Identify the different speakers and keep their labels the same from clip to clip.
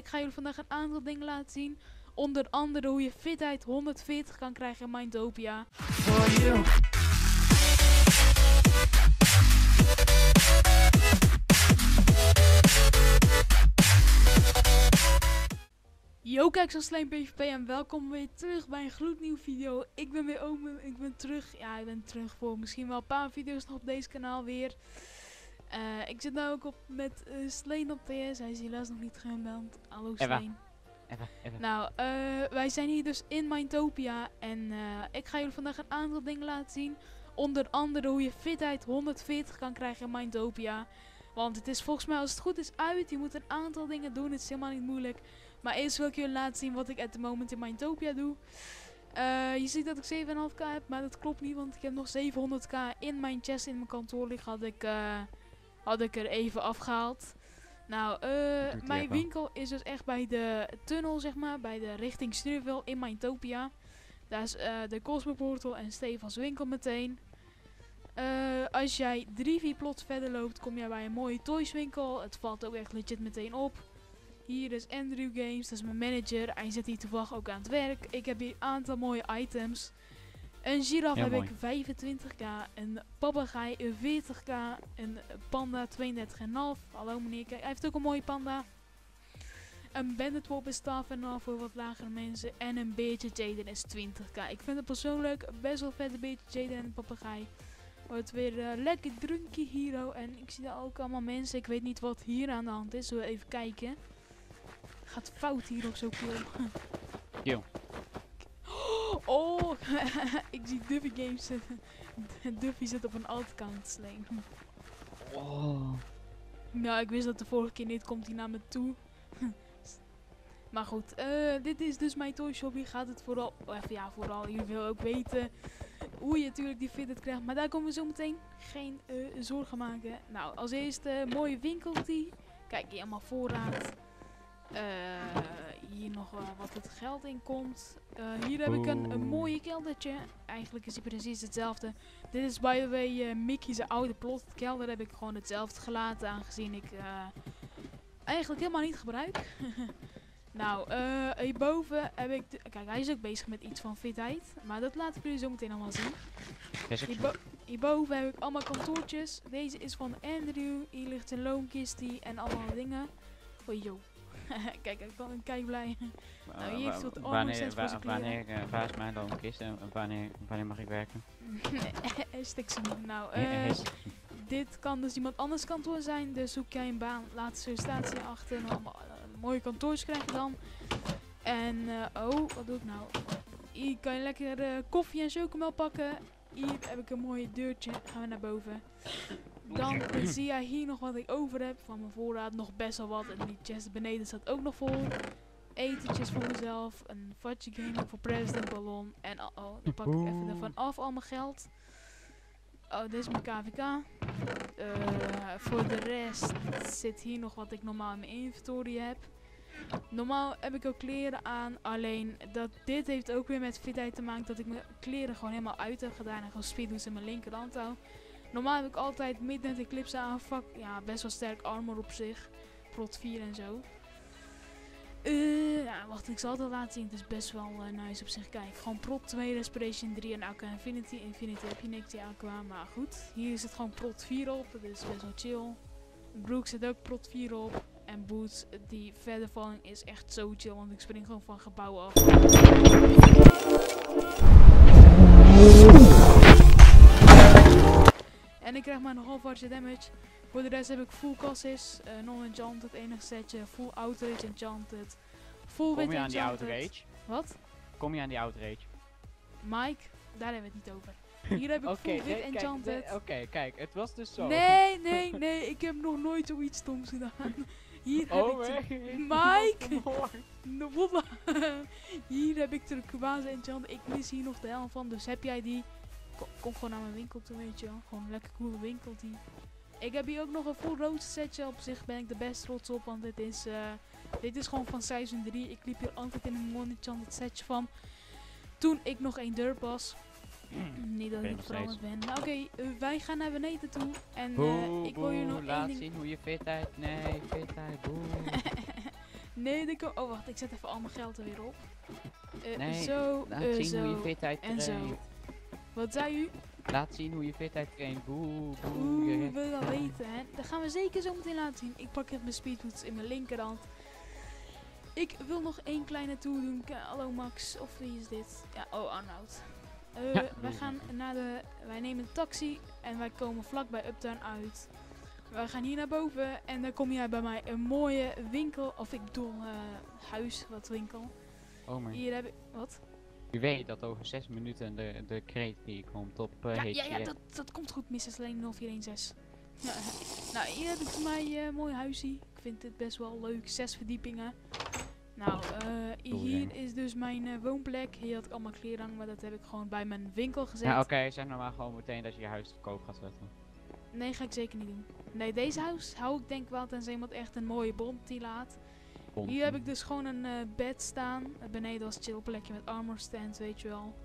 Speaker 1: ik ga jullie vandaag een aantal dingen laten zien. Onder andere hoe je fitheid 140 kan krijgen in Mindtopia. Yo kijkers van Sleen PvP en welkom weer terug bij een gloednieuwe video. Ik ben weer open, ik ben terug. Ja, ik ben terug voor misschien wel een paar video's nog op deze kanaal weer. Ik zit nou ook op met Sleen op TS, hij is helaas nog niet gebeld. Hallo Sleen.
Speaker 2: Even.
Speaker 1: Nou, wij zijn hier dus in Mindtopia en ik ga jullie vandaag een aantal dingen laten zien. Onder andere hoe je fitheid 140 kan krijgen in Mindtopia. Want het is volgens mij als het goed is uit, je moet een aantal dingen doen, het is helemaal niet moeilijk. Maar eerst wil ik jullie laten zien wat ik at the moment in Mindtopia doe. Je ziet dat ik 7,5k heb, maar dat klopt niet, want ik heb nog 700k in mijn chest in mijn kantoor liggen, had ik er even afgehaald. Nou, mijn winkel is dus echt bij de tunnel, zeg maar, bij de richting Snurville in Mindtopia. Daar is de Cosmo Portal en Stefans winkel meteen. Als jij 3-4 plots verder loopt, kom jij bij een mooie toys winkel. Het valt ook echt legit meteen op. Hier is Andrew Games, dat is mijn manager. Hij zit hier toevallig ook aan het werk. Ik heb hier een aantal mooie items. Een giraf heb ik 25k, een papegaai 40k, een panda 32,5. Hallo meneer, kijk, hij heeft ook een mooie panda. Een bandit wop is 12,5 voor wat lagere mensen. En een beertje Jaden is 20k. Ik vind het persoonlijk best wel vet, een beertje Jaden en een papegaai. Wordt weer lekker drunky hero. En ik zie daar ook allemaal mensen. Ik weet niet wat hier aan de hand is. Zullen we even kijken. Gaat fout hier of zo, kill.
Speaker 2: Kill.
Speaker 1: Oh, ik zie Duffy Games. Duffy zit op een alt-account Sleen.
Speaker 2: Oh.
Speaker 1: Nou, ik wist dat de vorige keer niet, komt hij naar me toe. Maar goed, dit is dus mijn toy shop. Hier gaat het vooral, vooral, jullie willen ook weten hoe je natuurlijk die fitheid krijgt. Maar daar komen we zo meteen geen zorgen maken. Nou, als eerste mooie winkeltje. Kijk, hier allemaal voorraad. Hier nog wat het geld in komt. Hier heb ik een mooie keldertje. Eigenlijk is die precies hetzelfde. Dit is by the way Mickey's oude plot. Het kelder heb ik gewoon hetzelfde gelaten, aangezien ik eigenlijk helemaal niet gebruik. Nou, hierboven heb ik... Kijk, hij is ook bezig met iets van fitheid. Maar dat laat ik jullie zo meteen allemaal zien. Hierboven heb ik allemaal kantoortjes. Deze is van Andrew. Hier ligt een loonkistie en allemaal dingen. Oh joh. Kijk, ik ben kei blij. Nou, hier heeft wat armor voor zijn kleren.
Speaker 2: Waar is mijn loonkist en wanneer mag ik werken?
Speaker 1: Nou, dit kan dus iemand anders kantoor zijn. Dus zoek jij een baan, laat sollicitatie achter. Mooie kantoors krijg je dan. En, wat doe ik nou? Hier kan je lekker koffie en chocomel pakken. Hier heb ik een mooie deurtje. Gaan we naar boven. Dan zie jij hier nog wat ik over heb. Van mijn voorraad nog best wel wat. En die chest beneden staat ook nog vol. Etentjes voor mezelf. Een Fudgy Gaming voor President Ballon. En dan pak ik even ervan af al mijn geld. Oh, dit is mijn KVK. Voor de rest zit hier nog wat ik normaal in mijn inventory heb. Normaal heb ik ook kleren aan, alleen dit heeft ook weer met fitheid te maken dat ik mijn kleren gewoon helemaal uit heb gedaan en gewoon speedboost in mijn linkerhand hou. Normaal heb ik altijd Midnight Eclipse aan, ja, best wel sterk armor op zich, prot 4 en zo. Ja, wacht, ik zal het al laten zien, het is best wel nice op zich. Kijk, gewoon prot 2, Respiration 3 en Aqua Infinity. Infinity heb je niks, die Aqua, maar goed. Hier zit gewoon prot 4 op, dat is best wel chill. Broek zit ook prot 4 op. En boots, die verder valling is echt zo chill, want ik spring gewoon van gebouwen af. En ik krijg maar nog half damage. Voor de rest heb ik full cassis, non-enchanted, enig setje, full outrage enchanted, full wit enchanted. Kom je aan die outrage? Wat?
Speaker 2: Kom je aan die outrage?
Speaker 1: Mike, daar hebben we het niet over. Hier heb ik full wit enchanted.
Speaker 2: Oké, kijk, het was dus zo.
Speaker 1: Nee, ik heb nog nooit zoiets stoms gedaan. Hier heb ik Mike! Hier heb ik de Turquoise enchant. Ik mis hier nog de helft van. Dus heb jij die? Kom gewoon naar mijn winkel toe, weet je wel. Gewoon een lekker coole winkel die. Ik heb hier ook nog een full rood setje. Op zich ben ik de best trots op. Want dit is gewoon van seizoen 3. Ik liep hier altijd in een non-enchanted setje van. Toen ik nog 1 derp was. Niet dat ik veranderd ben. Nou, oké, wij gaan naar beneden toe. En ik wil je nog
Speaker 2: laat zien hoe je fitheid. Nee, fitheid.
Speaker 1: Nee, oh wacht, ik zet even al mijn geld er weer op.
Speaker 2: Nee,
Speaker 1: zo,
Speaker 2: laat zien
Speaker 1: zo,
Speaker 2: hoe je fitheid
Speaker 1: en zo.
Speaker 2: traint.
Speaker 1: Wat zei u?
Speaker 2: Laat zien hoe je fitheid traint. Boe, boe.
Speaker 1: Oeh, wil je wel weten, hè? Dat gaan we zeker zo meteen laten zien. Ik pak even mijn speedboots in mijn linkerhand. Ik wil nog één kleine tour doen. Hallo Max, of wie is dit? Ja, oh Arnoud. Wij gaan wij nemen een taxi en wij komen vlak bij Uptown uit. We gaan hier naar boven en dan kom je bij mij een mooie winkel, of ik bedoel huis, wat winkel.
Speaker 2: Oh maar.
Speaker 1: Hier heb ik, wat?
Speaker 2: Je weet dat over 6 minuten de kreet die komt op
Speaker 1: Ja, dat komt goed, Mrs. Lane 0416. Ja, nou, hier heb ik voor mij een mooi huisje. Ik vind dit best wel leuk, 6 verdiepingen. Nou, hier is dus mijn woonplek. Hier had ik allemaal kleren hangen, maar dat heb ik gewoon bij mijn winkel gezet.
Speaker 2: Ja, oké, zeg nou maar gewoon meteen dat je je huis te koop gaat zetten.
Speaker 1: Nee, ga ik zeker niet doen. Nee, deze huis hou ik denk wel tenzij iemand echt een mooie bontie laat. Hier heb ik dus gewoon een bed staan. Beneden was een chillplekje met armor stand, weet je wel.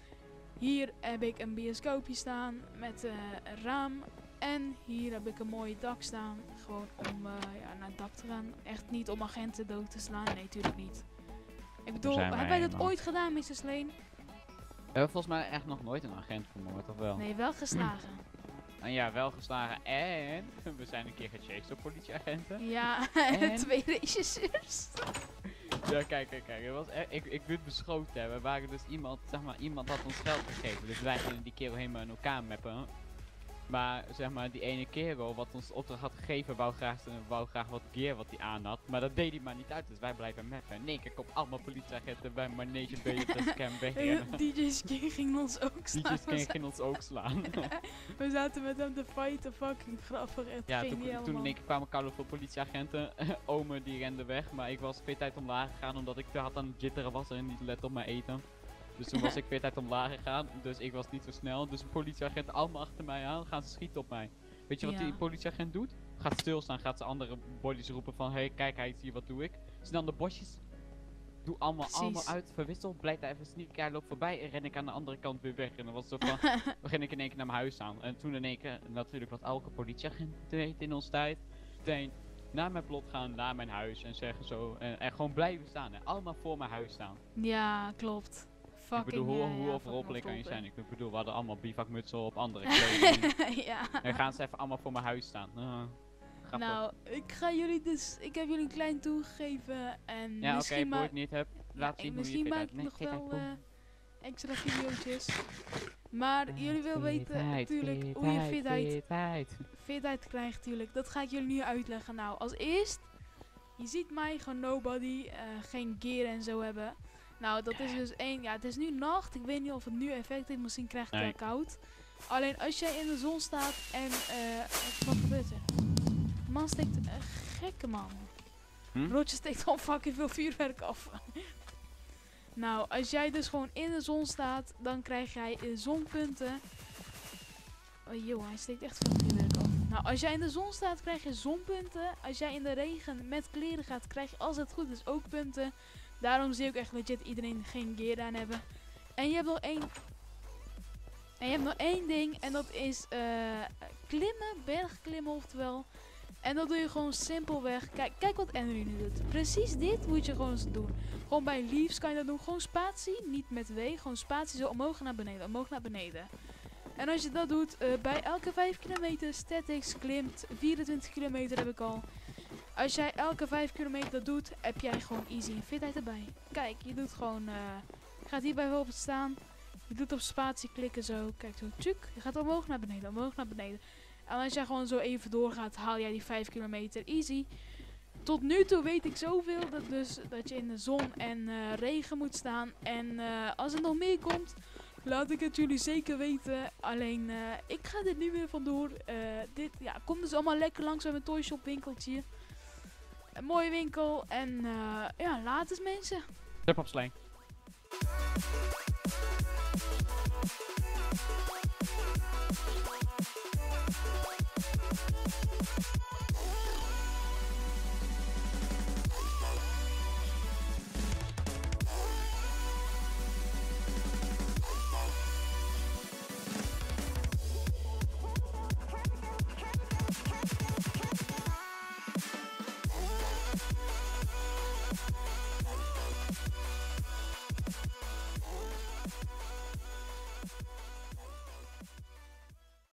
Speaker 1: Hier heb ik een bioscoopje staan met een raam. En hier heb ik een mooie dak staan. Gewoon om naar het dak te gaan. Echt niet om agenten dood te slaan. Nee, natuurlijk niet. Ik bedoel, hebben wij dat ooit gedaan, Mrs. Lane?
Speaker 2: We hebben volgens mij echt nog nooit een agent vermoord, of wel?
Speaker 1: Nee, wel geslagen.
Speaker 2: En ja, wel geslagen en we zijn een keer gechased door politieagenten.
Speaker 1: Ja, 2 regisseurs.
Speaker 2: Ja, kijk. Het was ik werd beschoten. We waren dus iemand had ons geld gegeven. Dus wij gingen die kerel helemaal in elkaar mappen. Maar zeg maar, die ene kerel wat ons opdracht had gegeven, wou graag wat gear wat hij aan had. Maar dat deed hij maar niet uit, dus wij blijven mappen. In één keer komt allemaal politieagenten bij Manege B op de scam wegrennen.
Speaker 1: DJ's King ging ons ook slaan.
Speaker 2: DJ's King ging ons ook slaan.
Speaker 1: We zaten met hem te fighten, fucking grappig.
Speaker 2: Ja, toen in één keer kwamen koude veel politieagenten. Ome die rende weg, maar ik was fit uit omlaag gegaan omdat ik te hard aan het jitteren was en niet let op mijn eten. Dus toen was ik weer tijd omlaag gegaan, dus ik was niet zo snel. Dus de politieagenten allemaal achter mij aan, gaan ze schieten op mij. Weet je wat die politieagent doet? Gaat stilstaan, gaat ze andere bodies roepen van, hey, kijk, hij is hier, wat doe ik? Snel de bosjes, doe allemaal uit, verwissel, blijf daar even sneaken, hij loopt voorbij en ren ik aan de andere kant weer weg. En dan was het zo van, begin ik in één keer naar mijn huis aan. En toen in één keer, natuurlijk wat elke politieagent deed in onze tijd, meteen naar mijn plot gaan, naar mijn huis en zeggen zo, en gewoon blijven staan, hè. Allemaal voor mijn huis staan.
Speaker 1: Ja, klopt.
Speaker 2: Ik bedoel, hoe overrompelijk kan je zijn? Ik bedoel, we hadden allemaal bivakmutsen op, andere kleding.
Speaker 1: Ja.
Speaker 2: En gaan ze even allemaal voor mijn huis staan.
Speaker 1: Nou, ik heb jullie een klein toegegeven en
Speaker 2: ja,
Speaker 1: misschien
Speaker 2: oké, het niet heb, laat zien hoe je
Speaker 1: misschien
Speaker 2: fit
Speaker 1: maak
Speaker 2: uit.
Speaker 1: ik nog wel extra video's. Maar jullie willen weten natuurlijk hoe je fitheid krijgt natuurlijk. Dat ga ik jullie nu uitleggen. Nou, als eerst, je ziet mij gewoon nobody, geen gear en zo hebben. Nou, dat is dus het is nu nacht. Ik weet niet of het nu effect heeft. Misschien krijg ik het koud. Alleen als jij in de zon staat en... wat gebeurt er? De man steekt... gekke man. Roger steekt gewoon fucking veel vuurwerk af. Nou, als jij dus gewoon in de zon staat, dan krijg jij zonpunten. Oh joh, hij steekt echt veel vuurwerk af. Nou, als jij in de zon staat, krijg je zonpunten. Als jij in de regen met kleren gaat, krijg je als het goed is ook punten. Daarom zie ik echt legit iedereen geen gear aan hebben. En je hebt nog één ding en dat is klimmen, bergklimmen oftewel. En dat doe je gewoon simpelweg. Kijk wat Henry nu doet. Precies dit moet je gewoon doen. Gewoon bij Leaves kan je dat doen. Gewoon spatie, niet met W. Gewoon spatie zo omhoog naar beneden, omhoog naar beneden. En als je dat doet, bij elke 5 kilometer statics klimt, 24 kilometer heb ik al. Als jij elke 5 kilometer dat doet, heb jij gewoon easy en fitheid erbij. Kijk, je doet gewoon, je gaat hier bijvoorbeeld staan. Je doet op spatie klikken zo. Kijk zo, tjuk. Je gaat omhoog naar beneden, omhoog naar beneden. En als jij gewoon zo even doorgaat, haal jij die 5 kilometer easy. Tot nu toe weet ik zoveel dat je in de zon en regen moet staan. En als er nog meer komt, laat ik het jullie zeker weten. Alleen, ik ga dit nu weer vandoor. Dit komt dus allemaal lekker langs bij mijn toyshop winkeltje. Een mooie winkel. En laat eens mensen.
Speaker 2: Step op slang.